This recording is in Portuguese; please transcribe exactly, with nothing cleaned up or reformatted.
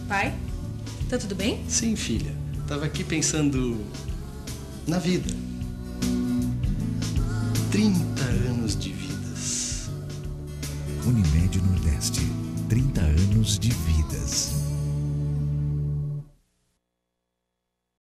Pai, tá tudo bem? Sim, filha. Tava aqui pensando na vida. trinta anos de vidas. Unimed Nordeste. trinta anos de vidas.